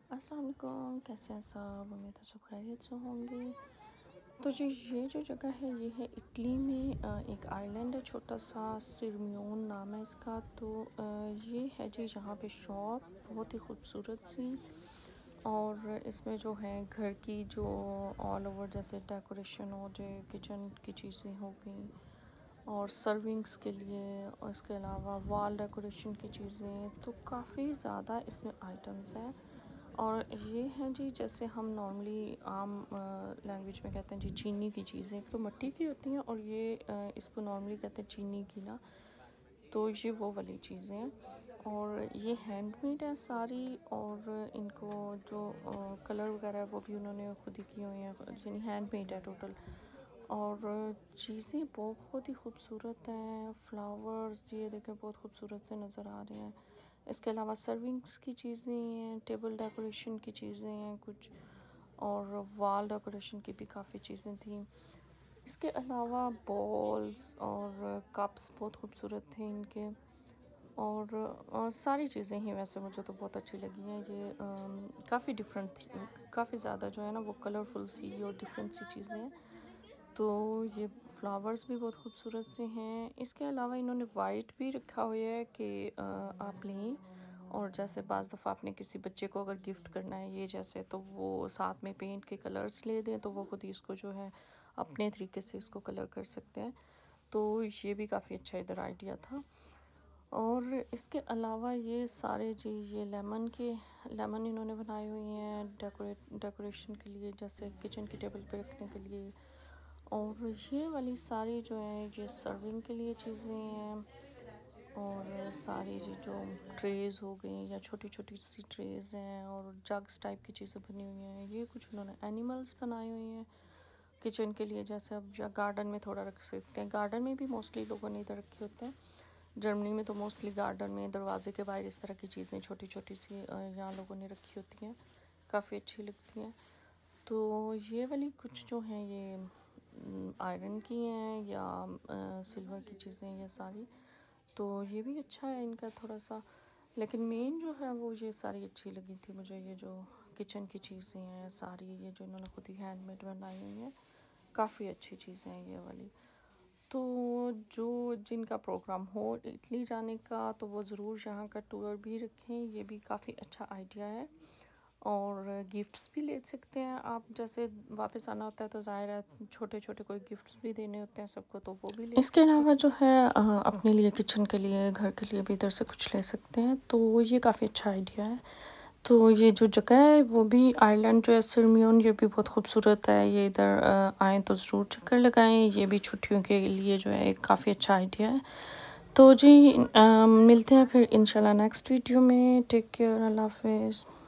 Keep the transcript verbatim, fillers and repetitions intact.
अस्सलाम वालेकुम, कैसे हैं सब। उम्मीद है सब खैरियत से होंगे। तो जी ये जो जगह है ये है इटली में, अ, एक आइलैंड है छोटा सा, सिरमियोन नाम है इसका। तो अ, ये है जी यहाँ पे शॉप बहुत ही खूबसूरत सी। और इसमें जो है घर की जो ऑल ओवर जैसे डेकोरेशन हो जाए, किचन की चीज़ें हो गई और सर्विंग्स के लिए, और इसके अलावा वॉल डेकोरेशन की चीज़ें, तो काफ़ी ज़्यादा इसमें आइटम्स हैं। और ये हैं जी जैसे हम नॉर्मली आम लैंग्वेज में कहते हैं जी चीनी की चीज़ें, एक तो मिट्टी की होती हैं और ये अ, इसको नॉर्मली कहते हैं चीनी की ना। तो ये वो वाली चीज़ें हैं और ये हैंडमेड है सारी। और इनको जो कलर वगैरह है वो भी उन्होंने खुद ही किए हुए हैं, यानी हैंडमेड है टोटल। और चीज़ें बहुत ही खूबसूरत हैं। फ्लावर्स ये देखें बहुत खूबसूरत से नज़र आ रहे हैं। इसके अलावा सर्विंग्स की चीज़ें हैं, टेबल डेकोरेशन की चीज़ें हैं कुछ, और वॉल डेकोरेशन की भी काफ़ी चीज़ें थी। इसके अलावा बॉल्स और कप्स बहुत खूबसूरत थे इनके। और, और सारी चीज़ें ही वैसे मुझे तो बहुत अच्छी लगी हैं। ये काफ़ी डिफरेंट, काफ़ी ज़्यादा जो है ना वो कलरफुल सी और डिफरेंट सी चीज़ें हैं। तो ये फ्लावर्स भी बहुत खूबसूरत से हैं। इसके अलावा इन्होंने वाइट भी रखा हुआ है कि आप लें, और जैसे बाज़ दफ़ा आपने किसी बच्चे को अगर गिफ्ट करना है ये जैसे, तो वो साथ में पेंट के कलर्स ले दें तो वो खुद ही इसको जो है अपने तरीके से इसको कलर कर सकते हैं। तो ये भी काफ़ी अच्छा इधर आइडिया था। और इसके अलावा ये सारे जी ये लेमन के लेमन इन्होंने बनाए हुए हैं डेकोरेट डेकोरेशन के लिए, जैसे किचन की टेबल पे रखने के लिए। और ये वाली सारी जो है ये सर्विंग के लिए चीज़ें हैं। और सारी जी जो ट्रेज़ हो गई या छोटी छोटी सी ट्रेज़ हैं और जग्स टाइप की चीज़ें बनी हुई हैं। ये कुछ उन्होंने एनिमल्स बनाए हुए हैं किचन के लिए, जैसे अब या गार्डन में थोड़ा रख सकते हैं। गार्डन में भी मोस्टली लोगों ने इधर रखे होते हैं। जर्मनी में तो मोस्टली गार्डन में दरवाजे के बाहर इस तरह की चीज़ें छोटी छोटी सी यहाँ लोगों ने रखी होती हैं, काफ़ी अच्छी लगती हैं। तो ये वाली कुछ जो हैं ये आयरन की हैं या आ, सिल्वर की चीज़ें ये सारी। तो ये भी अच्छा है इनका थोड़ा सा, लेकिन मेन जो है वो ये सारी अच्छी लगी थी मुझे। ये जो किचन की चीज़ें हैं सारी, ये जो इन्होंने खुद ही हैंडमेड बनाई हुई हैं, काफ़ी अच्छी चीज़ें हैं ये वाली। तो जो जिनका प्रोग्राम हो इटली जाने का तो वो ज़रूर यहाँ का टूर भी रखें, ये भी काफ़ी अच्छा आइडिया है। और गिफ्ट्स भी ले सकते हैं आप, जैसे वापस आना होता है तो ज़ाहिर है छोटे छोटे कोई गिफ्ट्स भी देने होते हैं सबको, तो वो भी ले। इसके अलावा जो है अ, अपने लिए किचन के लिए घर के लिए भी इधर से कुछ ले सकते हैं, तो ये काफ़ी अच्छा आइडिया है। तो ये जो जगह है वो भी आइलैंड जो है सिरमियोन, ये भी बहुत खूबसूरत है। ये इधर आएँ तो ज़रूर चक्कर लगाएं। ये भी छुट्टियों के लिए जो है एक काफ़ी अच्छा आइडिया है। तो जी आ, मिलते हैं फिर इंशाल्लाह नेक्स्ट वीडियो में। टेक केयर, अल्लाह हाफिज़।